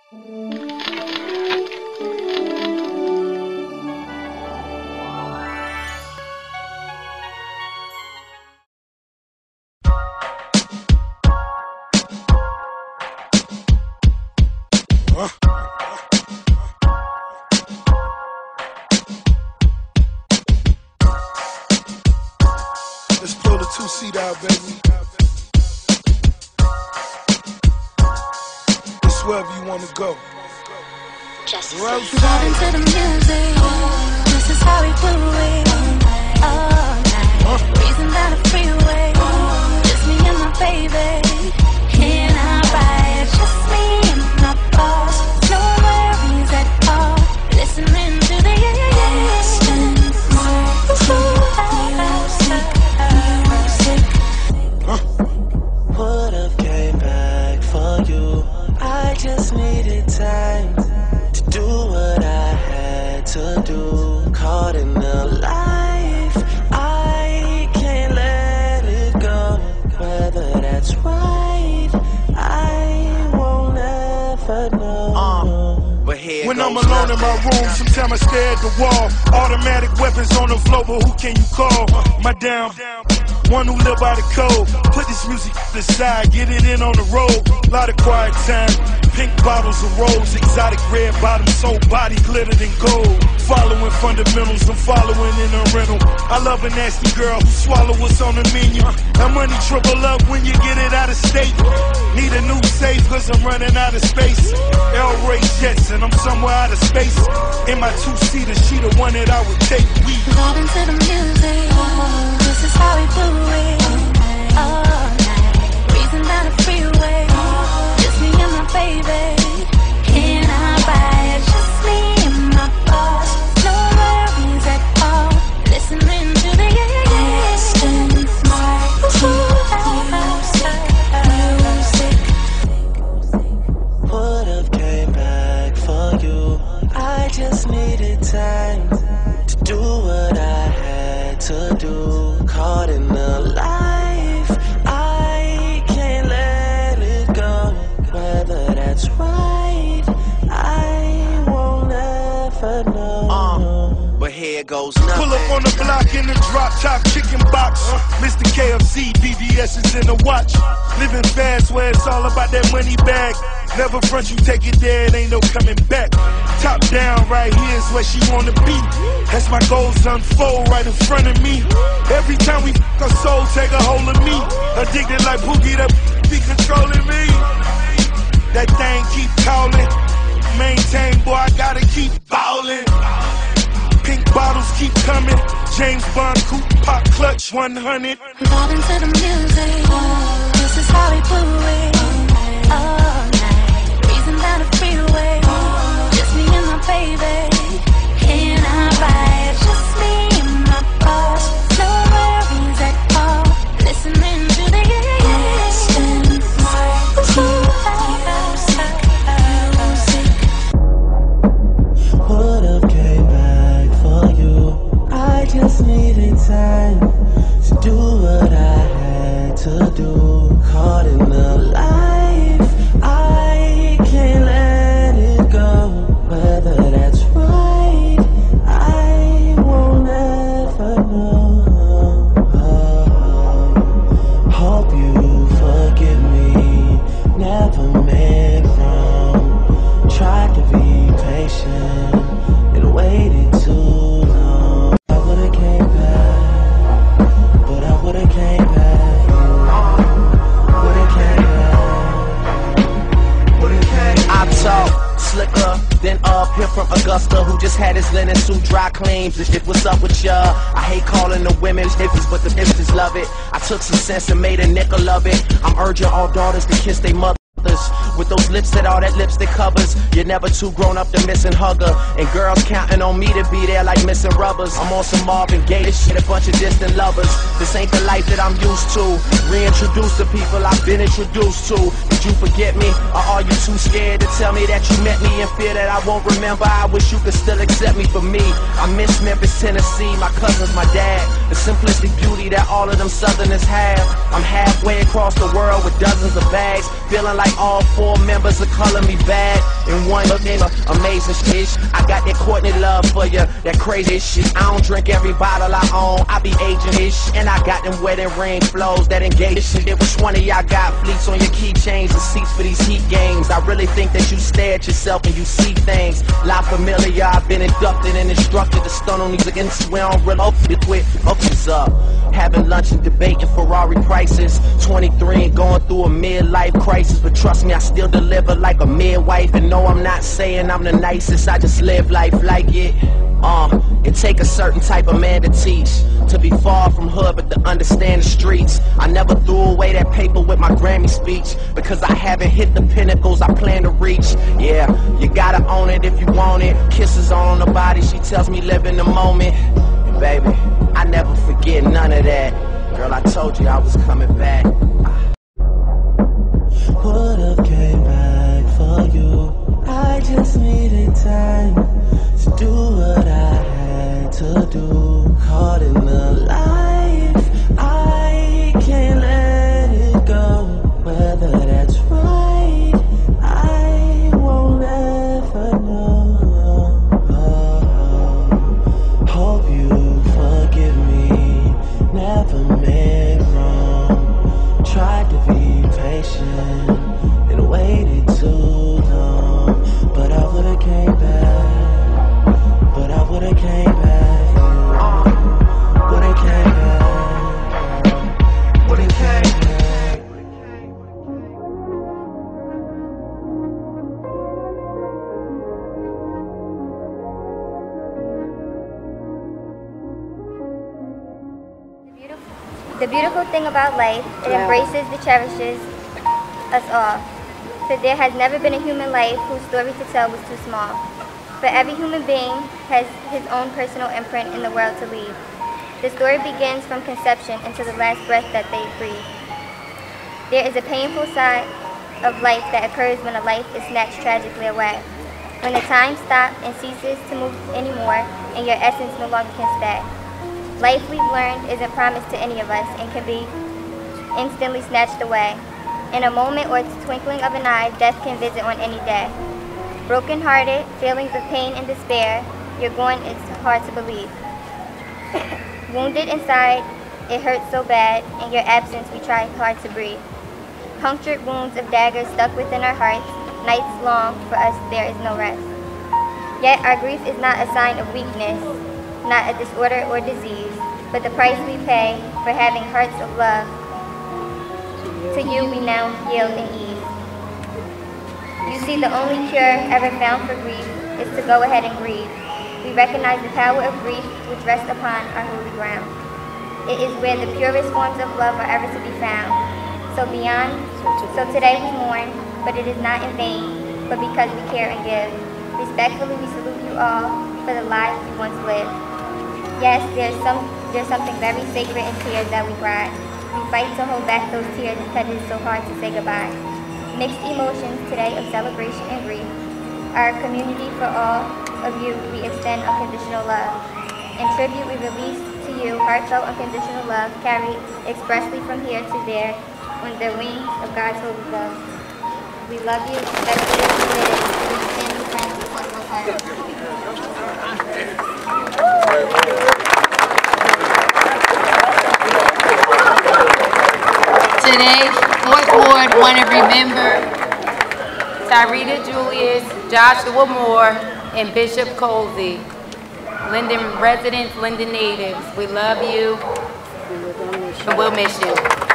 Let's pull the two-seat out, baby. It's wherever you want to go. Just vibe into the music. This is how we do it. All night, breezing down the freeway. Just me and my baby. Can I ride? Just me and my boss. No worries at all. Listening to the Would've came back for you. I just needed time to do what I had to do. Caught in the life, I can't let it go. Whether that's right, I won't ever know. But here when I'm alone in my room, sometimes I stare at the wall. Automatic weapons on the floor, but who can you call? My damn one who live by the code. Put this music to the side, get it in on the road. Lot of quiet time, pink bottles of rose, exotic red bottoms, soul body glittered in gold. Following fundamentals, I'm following in a rental. I love a nasty girl who swallow what's on the menu. That money triple up when you get it out of state. Need a new safe cause I'm running out of space. L-Ray jets and I'm somewhere out of space. In my two-seater, she the one that I would take. We vibe into the music. This is how we do it. All night, breezing down the freeway. Just me and my baby. Can I ride? Just me and my boss. No worries at all. Listening to the music. Would've came back for you. I just needed time to do what I had to do. Caught in the life, I can't let it go. Whether that's right, I won't ever know. but here goes nothing. pull up on the block in the drop top chicken box. Mr. KFC, BBS is in the watch. Living fast where it's all about that money bag. Never front, you take it there, it ain't no coming back. Top down, right here is where she wanna be. As my goals unfold right in front of me. Every time we f*** her soul, take a hold of me. Addicted like Pookie, that be controlling me. That thing keep calling. Maintain, boy, I gotta keep ballin'. Pink bottles keep coming. James Bond coupe, pop clutch 100. Vibe into the music. This is how we do it. All night, breezing down the freeway. Just me and my baby. Can I ride? Just me and my boss. No worries at all. Listening to the Would've came back for you. I just needed time to do what I had to do. Caught in the life, I can't let it go. Whether that's right, I won't ever know. Hope you forgive me. Never meant wrong. Tried to be patient and waited too long. I would've came back, but I would've came back. Would've came back. Would've came back. I talk slicker than up here from Augusta, who just had his linen suit dry cleaned. If what's up with ya? I hate calling the women hippies, but the hippies love it. I took some sense and made a nickel of it. I'm urging all daughters to kiss their mothers with those lips that all that lipstick covers. You're never too grown up to miss and hug her. And girls counting on me to be there like missing rubbers. I'm on some Marvin Gaye, this shit, a bunch of distant lovers. This ain't the life that I'm used to. Reintroduce the people I've been introduced to. Did you forget me? Or are you too scared to tell me that you met me in fear that I won't remember? I wish you could still accept me for me. I miss Memphis, Tennessee, my cousins, my dad. The simplistic beauty that all of them Southerners have. I'm halfway across the world with dozens of bags, feeling like all four members are calling me bad. and one looking amazing shit. I got that Courtney love for you, that crazy shit. I don't drink every bottle I own, I be aging ish. And I got them wedding ring flows that engage shit. Which one of y'all got fleets on your keychains and seats for these heat games? I really think that you stare at yourself and you see things. La Familia, I've been inducted and instructed to stun on these against we don't really quit. Focus up. Having lunch and debating Ferrari prices. 23 and going through a midlife crisis. But trust me, I still deliver like a midwife. And no, I'm not saying I'm the nicest, I just live life like it. It take a certain type of man to teach. To be far from hood but to understand the streets. I never threw away that paper with my Grammy speech, because I haven't hit the pinnacles I plan to reach. Yeah, you gotta own it if you want it. Kisses on the body, she tells me live in the moment. And baby, I never forget none of that. Girl, I told you I was coming back. Would've came back for you. I just needed time to do what I had to do. Caught in the life, I can't let it go. Whether that's right, I won't ever know. Hope you forgive me, never meant wrong. Tried to be patient and waited too long, but I would've came back, but I would've came back, would've came back, would've came back. The beautiful thing about life, it embraces and cherishes us all. For there has never been a human life whose story to tell was too small. For every human being has his own personal imprint in the world to leave. The story begins from conception until the last breath that they breathe. There is a painful side of life that occurs when a life is snatched tragically away. When the time stops and ceases to move anymore and your essence no longer can stay. Life we've learned isn't promised to any of us and can be instantly snatched away. In a moment or twinkling of an eye, death can visit on any day. Broken-hearted, feelings of pain and despair, you're going is hard to believe. Wounded inside, it hurts so bad, in your absence we try hard to breathe. Punctured wounds of daggers stuck within our hearts, nights long, for us there is no rest. Yet our grief is not a sign of weakness, not a disorder or disease, but the price we pay for having hearts of love. To you we now yield and ease. You see, the only cure ever found for grief is to go ahead and grieve. We recognize the power of grief which rests upon our holy ground. It is where the purest forms of love are ever to be found. So today we mourn, but it is not in vain, but because we care and give. Respectfully we salute you all for the lives you once lived. Yes, there's something very sacred in tears that we cry. We fight to hold back those tears because it is so hard to say goodbye. Mixed emotions today of celebration and grief. Our community, for all of you, we extend unconditional love. In tribute, we release to you heartfelt unconditional love carried expressly from here to there on the wings of God's holy love. We love you, especially as committed to the family friends of one more time. Today, 4th Ward want to remember Tyrita Julius, Joshua Moore, and Bishop Colsey. Linden residents, Linden natives, we love you, and we'll miss you.